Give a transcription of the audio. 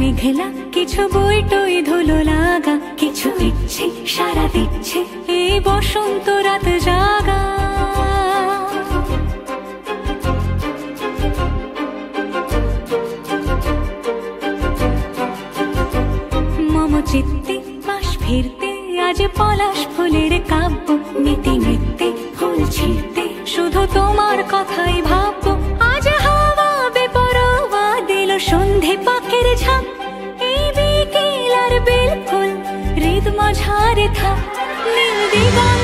মেঘলা কিছু বই টই ধুলো লাগা, কিছু ইচ্ছে সারা দিচ্ছে এই বসন্ত রাত জাগা। মম চিত্তে পাশ ফিরতে আজ পলাশ ফুলের কাব্য, নীতি নৃত্যে ফুল ছিঁড়তে শুধু তোমার কথাই ভাববো। আজ হাওয়া বেপরোয়া দিল সন্ধে পাখির ঝাঁক, এই বিকেল আর বেল ফুল হৃদ মাঝারে থাক নীল দিগন্ত।